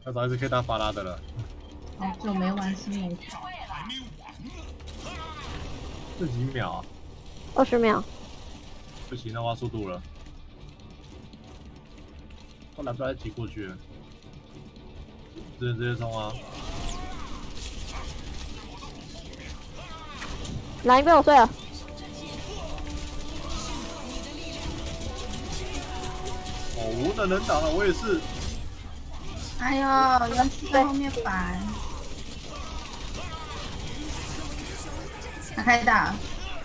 要找一只可以打法拉的了。 好久没玩新美草， 这几秒啊？ 20秒。 不行，那我要速度了。我来不来得及过去了？直接冲啊！ 蓝一被我睡了。 哦，无能打了，我也是。 哎呦，原来是在后面反，他开大。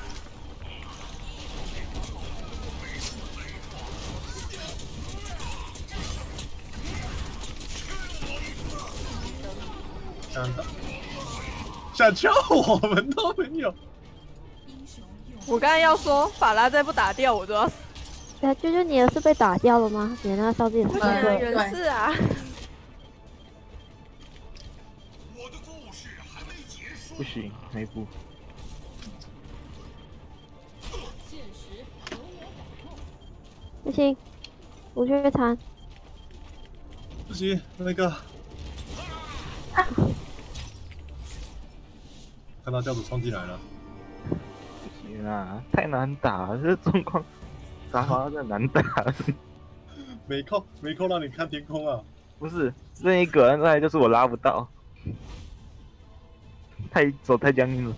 想敲我们都没有。 我刚才要说法拉再不打掉我就要死。 对，啾啾，你的是被打掉了吗？你的那个烧自己的对啊，原是啊。 不行，那一步。 不行，无缺残。 不行，那个。看到教主冲进来了。 不行啊，太难打了，这状况打法真的难打。 没空让你看天空啊！ 不是，这一个，再来就是我拉不到，手太僵硬了。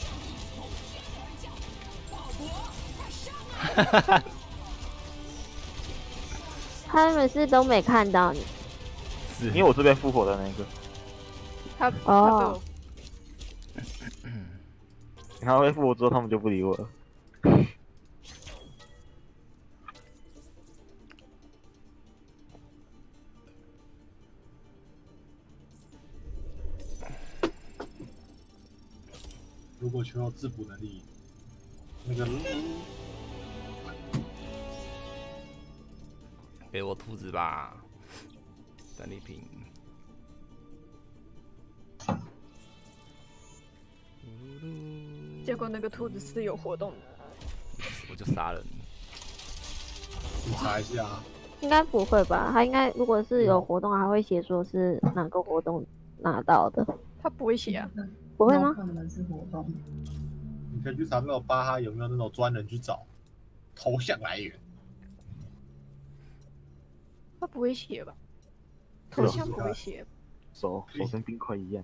他们是都没看到你， 是因为我是被复活的那个。 他哦。 然后被复活之后，他们就不理我了。 如果需要自补能力，那个给我兔子吧，战利品。 结果那个兔子是有活动的， 我就杀了你。 你查一下。 应该不会吧？他应该如果是有活动，还会写说是哪个活动拿到的。 他不会写啊？ 不会吗？ 可能是活动。 你可以去查那种巴哈有没有那种专人去找头像来源。 他不会写吧？头像不会写。 手跟冰块一样。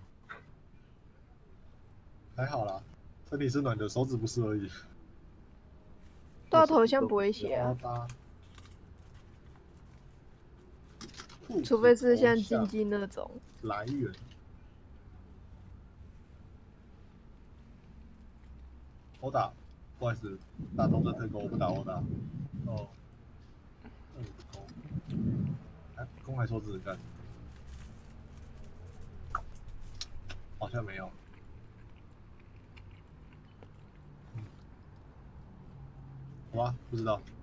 还好啦，身体是暖的，手指不是而已。 对啊，头像不会写啊。除非是像晶晶那种。 来源。我打，不好意思，打中正特工，我不打我打。哦。攻。哎，攻还说自己干。好像没有。好吧，不知道。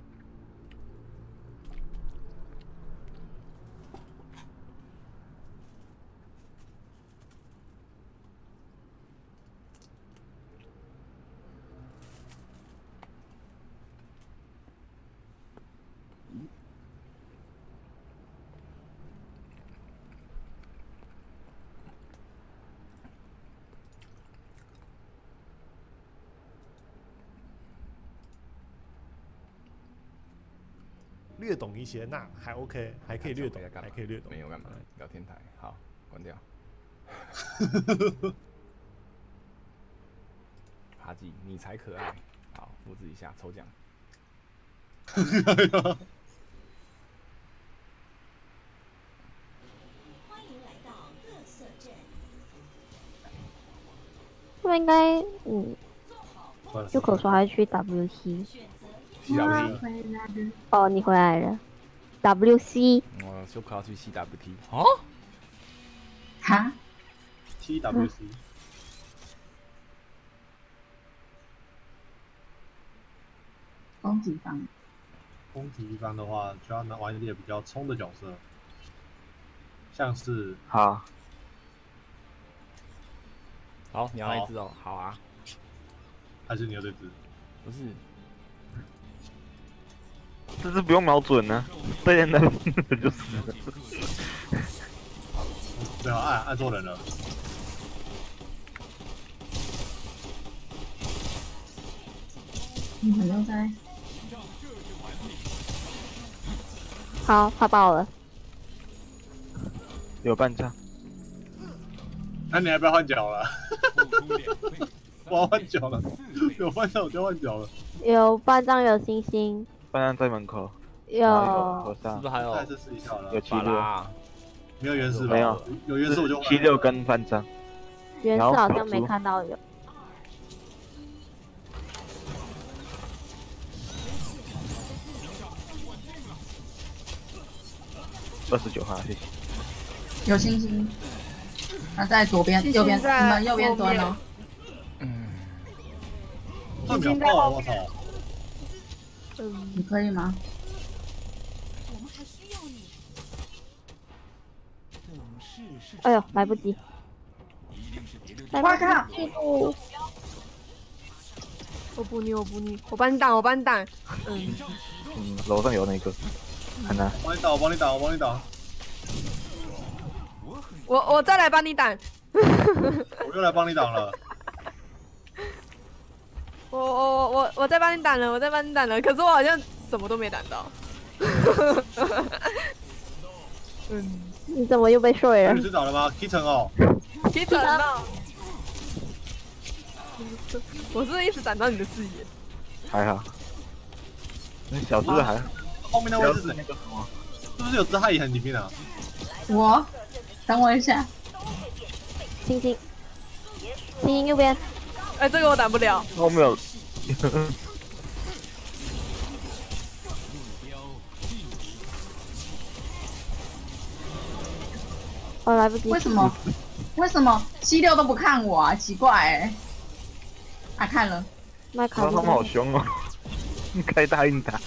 略懂一些，那还 OK， 还可以略懂，还可以略懂。 没有干嘛？聊天台，好，关掉。哈基，你才可爱。好，复制一下，抽奖。 欢迎来到各色镇。 他们应该就可说还去 WC。哦，你回来了。WC。 我就可要去 CWT。哦？ 哈 ？TWC。 攻击方。 攻击方的话，就要玩一点比较冲的角色，像是好， 你要那只哦，好啊。 还是你有这只？ 不是。 这只不用瞄准呢，对人的就死了。 没有按错人了。 你们又在？ 好，他爆了。 有半张。 那你要不要换脚了？我要换脚了，有半张我就换脚了。 有半张有星星， 半张在门口。 有和尚是不是还有再试一下了。 有76， 没有原始吧？ 没有， 有原始我就换。 76跟半张。 原始好像没看到有。 29号，谢谢。 有星星，他在左边，右边，你们右边蹲哦。 2秒爆，我操！ 你可以吗？ 哎呦，来不及！ 我靠！ 我补你，我补你，我帮你挡，我帮你挡。 楼上有那个，很难。 我帮你挡，我帮你挡，我帮你挡。 我再来帮你挡。 我又来帮你挡了。 我再帮你挡了，我再帮你挡了，可是我好像什么都没挡到。 你怎么又被睡了？ 你是倒了吗 ？K 城哦。 K 城了。我是不是一直挡到你的视野？ 还好。那小只的还好。 后面那位是谁？是不是有只害很里面啊？ 我，等我一下。 星星，星星右边。 哎，这个我挡不了。 后面有。 我来不及。 为什么？为什么7-6都不看我啊？奇怪哎。啊，看了。 麦卡。 他们好凶哦！该答应打。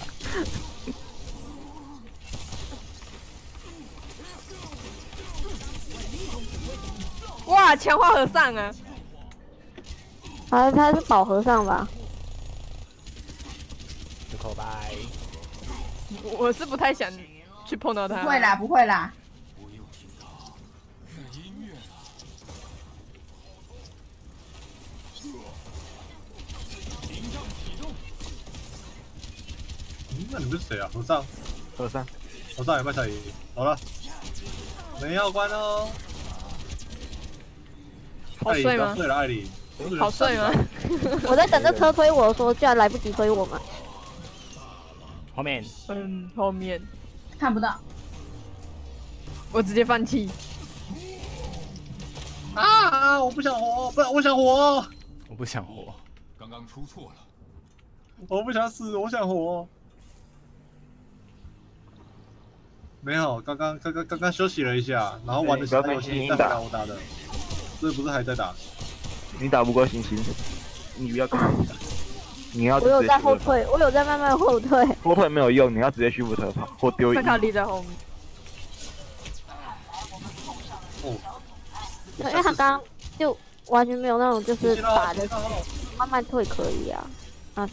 哇，强化和尚啊！ 他是宝和尚吧？ 口白。 我是不太想去碰到他。 不会啦，不会啦。 那你们是谁啊？和尚。 和尚有没有小姨？好了，门要关哦。 好睡吗？ 睡了，艾莉。 好睡吗？ 我在等着车推我，说居然来不及推我们。 后面。 后面。 看不到。 我直接放弃。 啊！我不想活，不然我想活。 我不想活。 刚刚出错了。 我不想死，我想活。没有，刚刚休息了一下，然后玩的其他游戏再打我打的，所以不是还在打。 你打不过星星，你不要看。你要。 我有在后退，我有在慢慢后退。 后退没有用，你要直接虚浮特跑或丢。 麦卡利在后面。 哦。 因为他刚刚就完全没有那种就是打的，慢慢退可以啊。啊。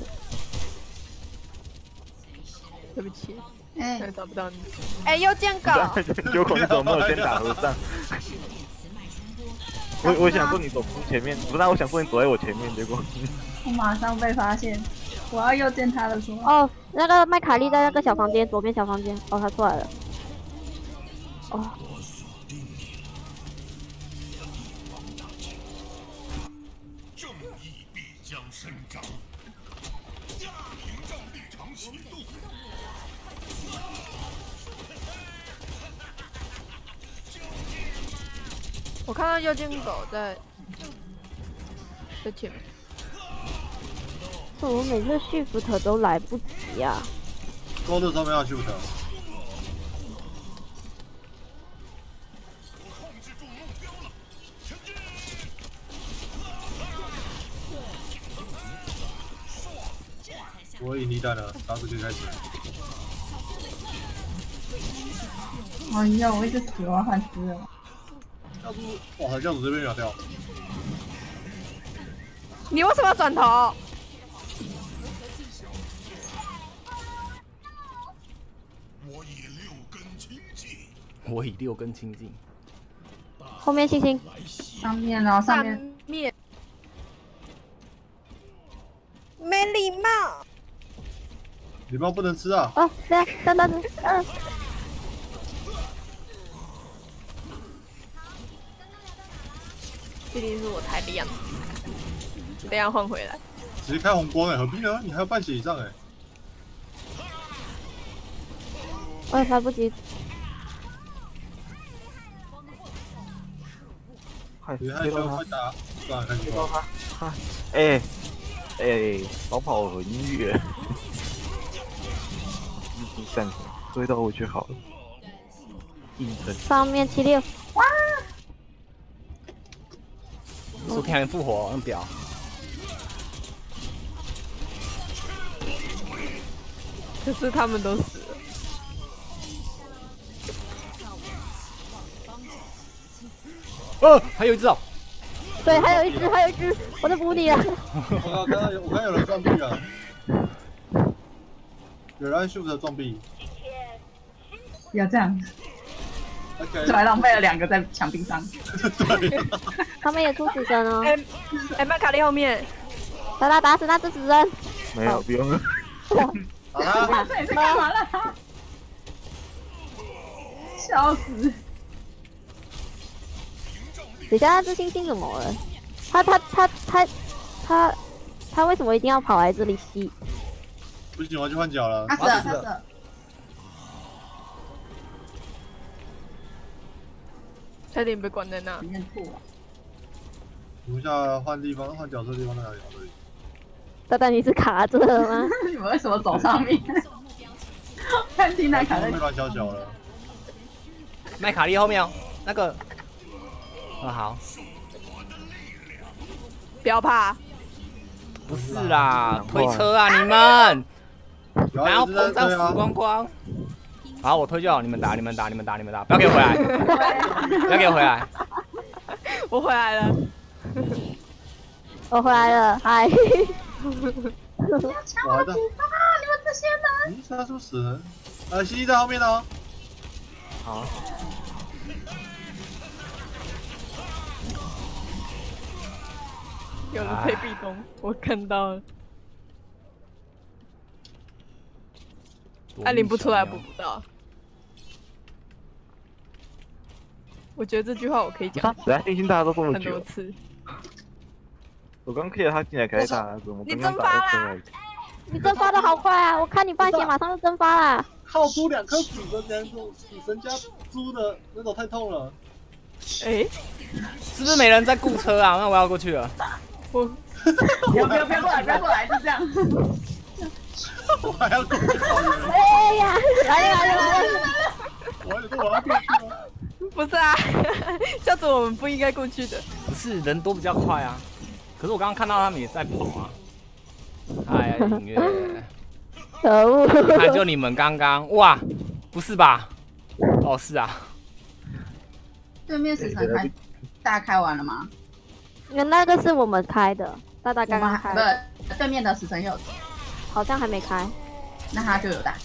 对不起。 哎， 找不到你。哎，又见狗。 有口你怎么没有先打和尚？我想说你走前面，不是，我想说你躲在我前面，结果我马上被发现，我要右键他的时候。 哦，那个麦卡利在那个小房间，左边小房间。哦，他出来了。哦。 正义必将伸张。家庭正立场启动。 我看到右键狗在前面。 我每次shift都来不及啊。 勾的时候没有shift。我引力弹了，打死就开始。 哎呀，我一直死，我要换尸了。 教主，哇，教主这边秒掉。 你为什么要转头？ 我以6根清净。 我以6根清净。 后面星星， 上面哦，上面。 面。没礼貌。 礼貌不能吃啊！ 哦，对啊，等， 一定是我太亮，等下换回来。 直接开红光哎，何必呢？你还有半血以上哎。 我也来不及。 快你还想快打？算了，看你吧。 哎，逃跑很远，一闪追到我就好了。硬撑。 上面76，哇！ 苏 K 还复活，很屌。 可是他们都死了。 还有一只哦。 对，还有一只，我在补你了。 我看有人撞壁了，有人按 Shift 撞壁。 不要这样， OK， 这还浪费了2个在墙壁上。 对。 他们也出死神哦。 麦卡利后面， 打死那只死人。 没有，不用了。 好啦， 这你是干嘛了？笑死！ 等下那只猩猩怎么了？他为什么一定要跑来这里吸？ 不行，我要去换脚了。 他死了。 差点被关在那。 里面吐了。 等一下换地方，换角色地方在哪里？这里。 蛋你是卡着了吗？ 你们为什么走上面？看听那卡在。 被关小小了。 麦卡利后面哦，那个。好。 不要怕。 不是啦，推车啊你们！然后膨胀死光光。好，我推就好，你们打，不要给我回来，不要给我回来。 我回来了。 我回来了，嗨。 不要抢我的补发，你们这些人！ 他是不是死人？西西在后面哦。 好。 有人推壁咚，我看到了。领不出来，补不到。我觉得这句话我可以讲。 等下星星大家都这么久。 很多次。 我刚 K 了他进来开打，怎么你蒸发啦？ 你蒸发的好快啊！我看你半血马上就蒸发啦。 耗出2颗死神加猪的那种太痛了。 哎， 是不是没人在顾车啊？那我要过去了。 不要过来，就这样。 我还要过去找人。 哎呀，来了！ 我要过去吗？ 不是啊，教主我们不应该过去的。 不是人多比较快啊。可是我刚刚看到他们也在跑啊。哎呀，音乐。 可恶！ 看就你们刚刚哇，不是吧？哦，是啊。 对面死神开，大家开完了吗？ 那个是我们开的，大刚刚开。 不是，对面的死神有， 好像还没开。 那他就有打。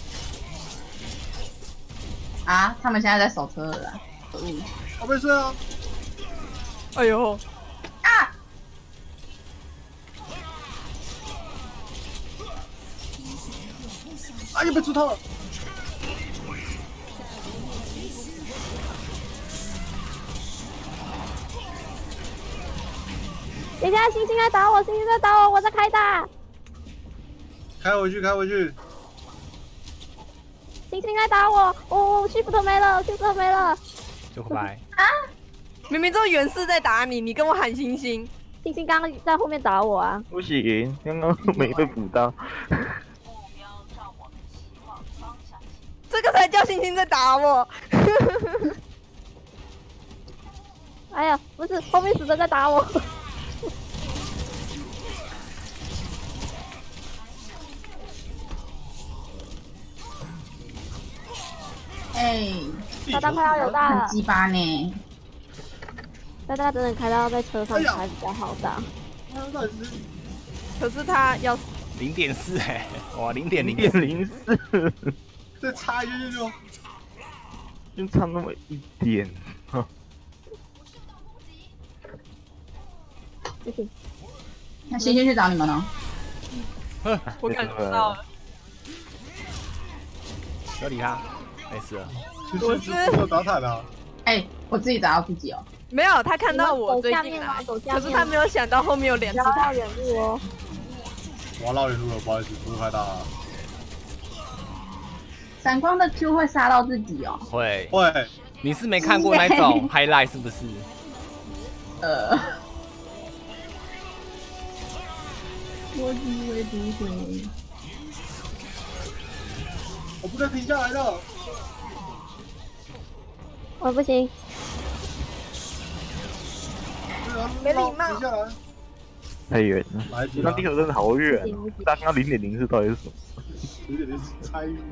啊，他们现在在守车了。可恶！ 我被睡了。 哎呦！ 啊！ 哎呀，被猪套了！ 等一下，星星在打我，我在开打。 开回去。 星星在打我，我shift没了。 就拜。 啊！明明这远视在打你，你跟我喊星星。 星星刚刚在后面打我啊。 不行，刚刚没被补到。 这个才叫星星在打我。 哎呀，不是，后面死神在打我。 哎， 大快要有大了， 很鸡巴呢。 大真的开到在车上才比较好打。 可是他要 0.4哎，哇0.04， 再差一点就差那么一点。 不行， 那星星去找你们了。 我感觉到了， 不要理他，没事了。 我是有打惨了。 哎，我自己找到自己哦。 没有他看到我追走下面进来， 走下面可是他没有想到后面有两只不要他。 远路哦。 我要绕远路了，不好意思，速度太大了。 闪光的 Q 会杀到自己哦。 会， 会， 你是没看过那种 highlight 是不是？ 我以为不会。 我不能停下来了。 我不行， 没礼貌停下来。 太远了， 来几那地球真的好远不行哦！大刚刚0.0是到底是什么？ 有点猜晕。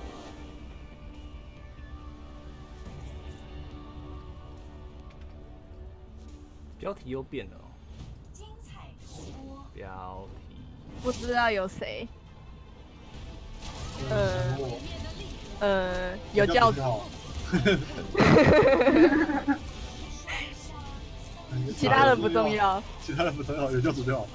标题又变了哦。 精彩直播， 标题不知道有谁，有教主，其他人不重要。 其他人不重要，有教主就好。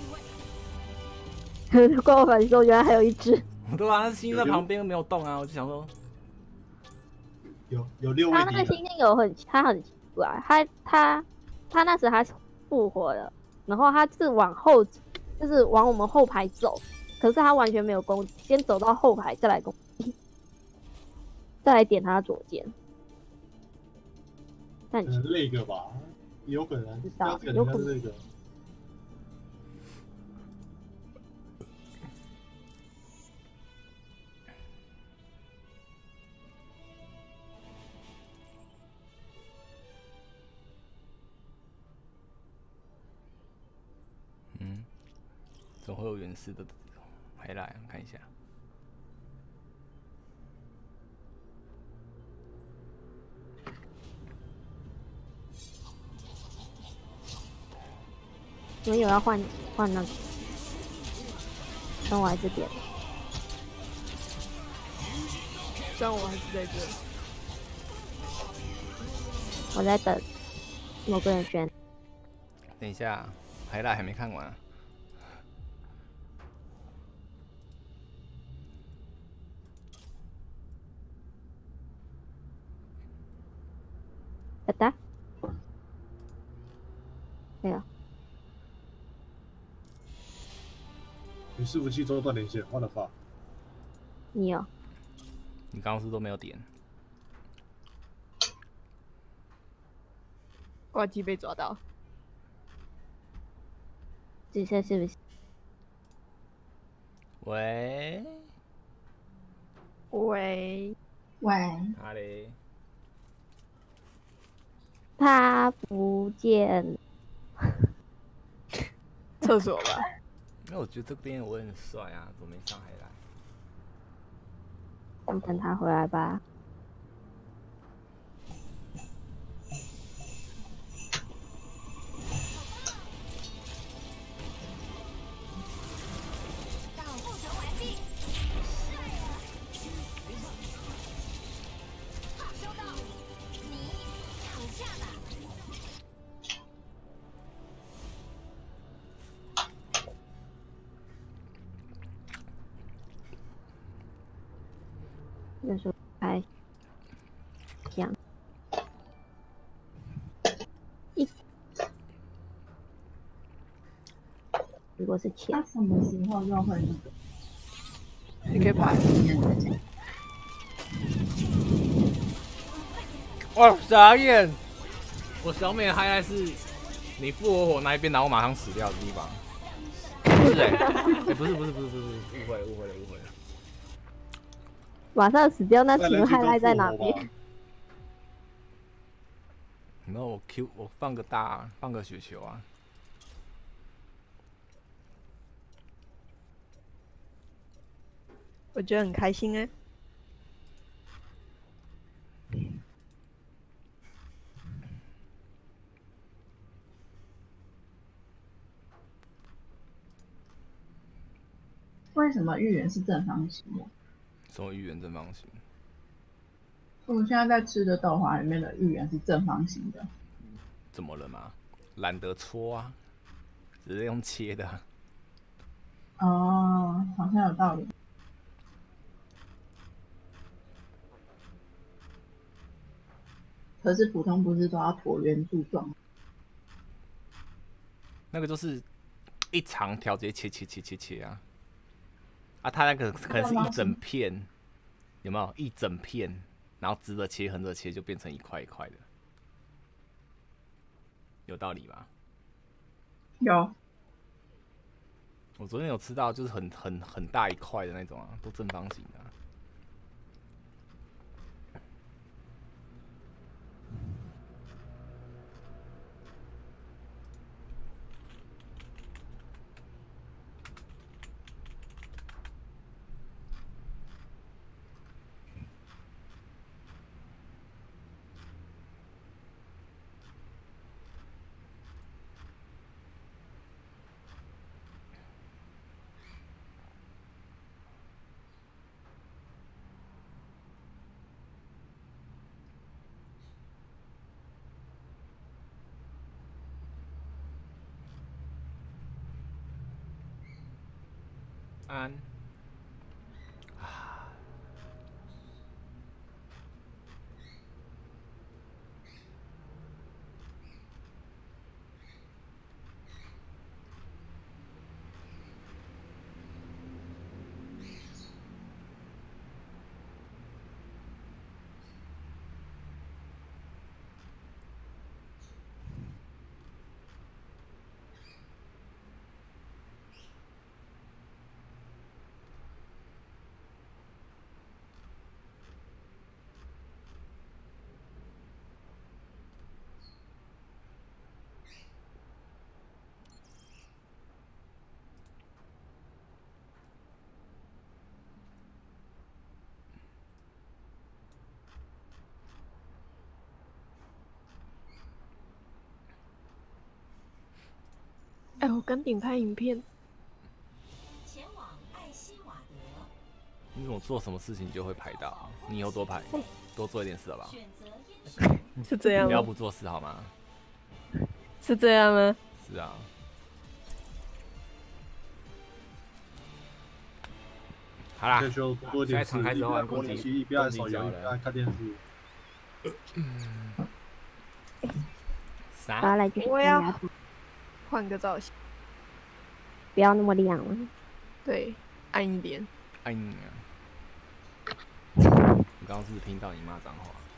关我反说原来还有一只， 对啊，那星星在旁边都没有动啊，我就想说， 有6位他那个星星他很奇怪，他那时他复活了，然后他是往后，就是往我们后排走，可是他完全没有攻击，先走到后排再来攻击，再来点他左键。但可能那个吧，有可能。 知道有可能那个。 总会有原始的回来看一下。 我们有要换那个，但我还是点。 虽然我还是在这， 我在等某个人选。 等一下，回来还没看完。 打？没有。 与伺服器中断连线，我的发。 你有？ 你刚刚是都没有点。 挂机被抓到。 这些是不是？ 喂？ 喂？ 哪里？ 他不见。 厕所吧。 因为我觉得这边我很帅啊，怎么没上海来？ 我们等他回来吧。 到护城完毕。好，收到。你躺下吧。 那时候开这样如果是钱， 他什么时候又会那个？ 你可以排。 哇，傻眼！我小美的 highlight 是你复活我那一边，然后我马上死掉的地方。不是不是，误会了。 马上死掉，那请问 highlight 在哪边？ 然后我放个雪球啊。 我觉得很开心哎。 为什么预言是正方形的？ 什么预言正方形？ 我们现在在吃的豆花里面的预言是正方形的。 怎么了吗？懒得搓啊。 只是用切的。 哦，好像有道理。可是普通不是都要椭圆柱状？ 那个就是一长条直接切啊！啊，它那个可能是一整片，有没有一整片？然后直着切、横着切，就变成一块一块的，有道理吧？ 有。 我昨天有吃到，就是很大一块的那种啊，都正方形的、啊。安啊， 哎，我刚点开影片。 前往艾希瓦德。 你怎么做什么事情就会排到？你以后多排，多做一点事好不好？ 是这样吗？ 不要不做事好吗？ 是这样吗？ 是啊。好啦， 就多一点下一场开始换攻击，不要按手游，不要看电视。 啥？ 把它来我要换个造型， 不要那么亮了。 对，暗一点。 哎你啊！你刚刚是不是听到你骂脏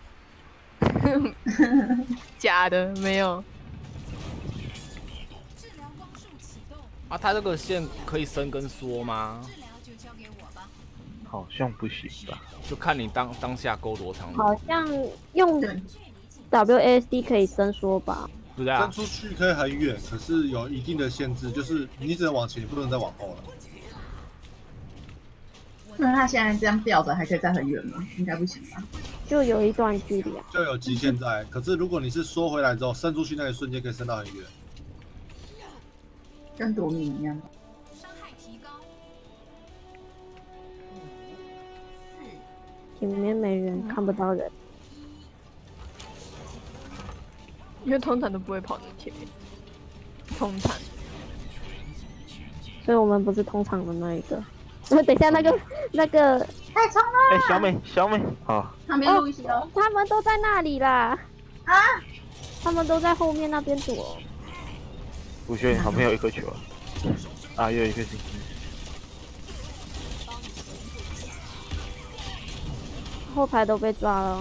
话？ 假的，没有。 啊，它这个线可以伸跟缩吗？ 好像不行吧？ 就看你当下勾多长。 好像用 WASD 可以伸缩吧？ 对不对啊？ 伸出去可以很远，可是有一定的限制，就是你只能往前，不能再往后了。 那他现在这样吊着，还可以再很远吗？应该不行吧？ 就有一段距离啊。 就有极限在。可是如果你是缩回来之后，伸出去那一瞬间可以伸到很远， 跟夺命一样。 前面没人，看不到人。 因为通常都不会跑在前面，通常。 所以我们不是通常的那一个。等一下，那个太冲了！ 哎，小美，好。 旁边路易斯哦， 他们都在那里啦。 啊！ 他们都在后面那边躲。 吴轩旁边有一颗球啊，又有一颗星星。 后排都被抓了。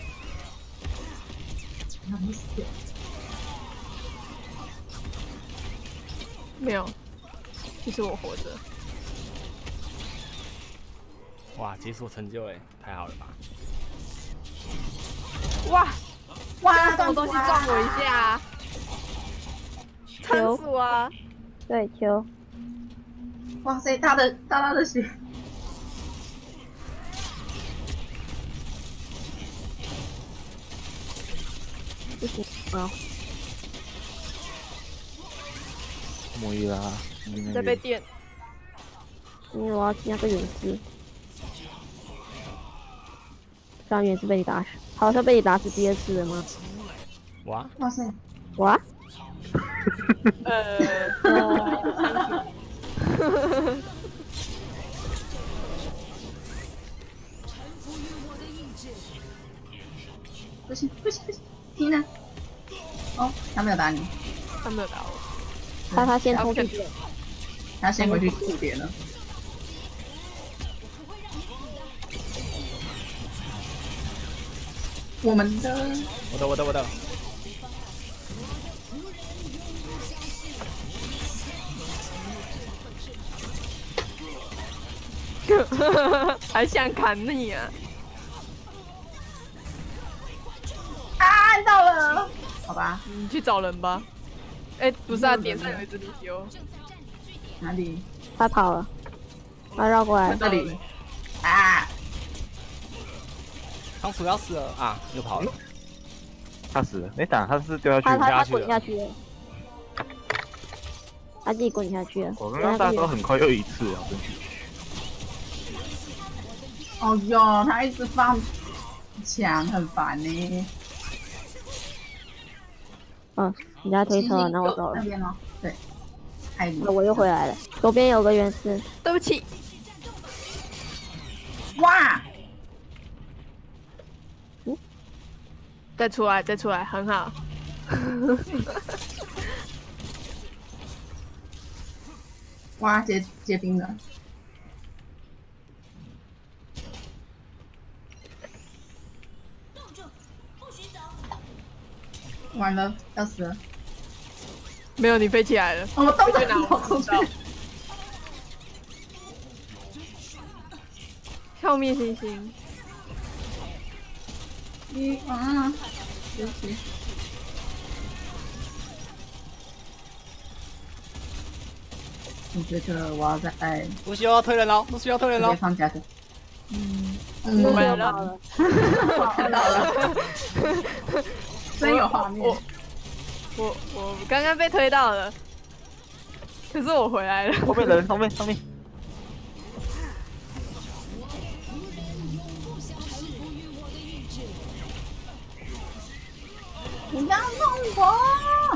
没有，其实我活着。 哇，解锁成就哎，太好了吧！ 哇，什么东西撞我一下、啊？仓鼠啊！ 对，球。 哇塞，大的血！ 不行啊！ 莫伊拉， 在被电。 因为我要踢那个远视。刚远视被你打死，好像被你打死第二次了吗？ 哇！ 哇塞！ 哇！ 不行不行不行，你呢？哦，他没有打你， 他没有打我， 他先冲进去， 他先回去吐点了。我们的， 我的， 还想砍你啊！ 啊，按到了，好吧， 你去找人吧。哎，不是啊，点上有一只卢比欧， 哪里？ 他跑了，他绕过来这里。啊！ 仓鼠要死了啊！又跑了。 他死了，没打，他是掉下去他滚下去了，他自己滚下去了。 我刚刚大招很快又一次啊，真是。 哦哟，他一直放墙，很烦呢。 嗯，人家推车了，那我走了。 那边哦，对，海里。 我又回来了，左边有个原石。 对不起。 哇！ 再出来，很好。 哇，结冰了。完了，要死了！ 没有，你飞起来了。 哦，我动去哪？ 跑出去。 消灭星星。 啊！对不起。我觉得我要在。 不需要推人了，不需要推人了。 放假的。 我没有了。 看到了。真有画面。 我刚刚被推到了，可是我回来了。 后面人，上面。 你不要弄我！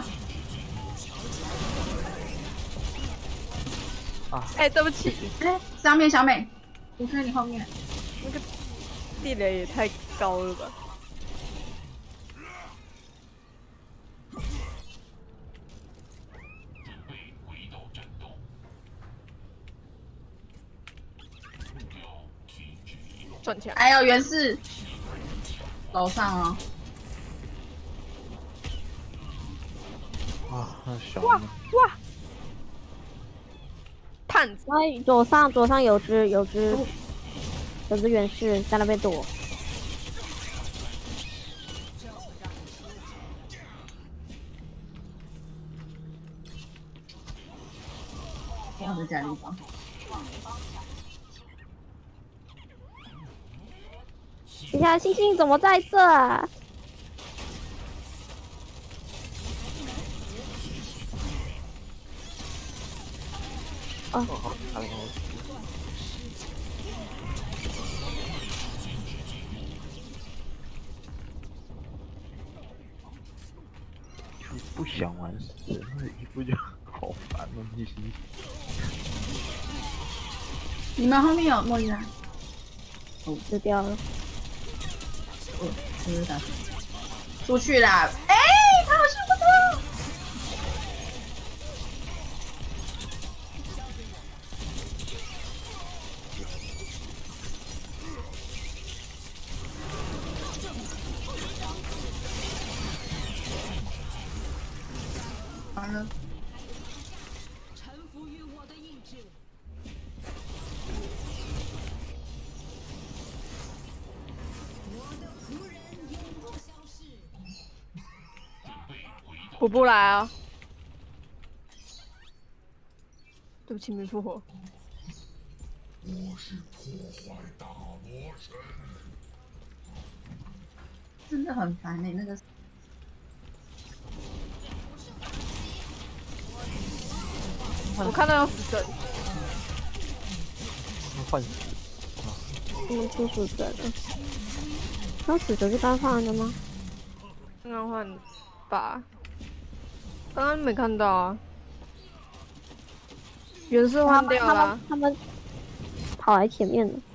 啊！哎，对不起。 哎，上面小美，我在你后面。 那个地雷也太高了吧！转起来！ 哎呦，原是楼上哦。 啊，那小。 哇！探子， 哎，左上有只原氏在那边躲。 我在家里吧。 等下，星星怎么在这啊？哦， 好惨哦！不想玩死，那一步就好烦哦，你心。 你们后面有莫莉拉？ 哦，吃掉了。 哦，吃的。出去啦！哎，他好像不多。完了。 臣服于我的意志。 补不来啊！对不起，没复活。 我是破坏大魔神。 真的很烦那个。 我看到要死神。 换。 出死神了。那死神是刚换的吗？ 刚刚换吧。 刚刚没看到啊。原是换掉了， 他们跑来前面了。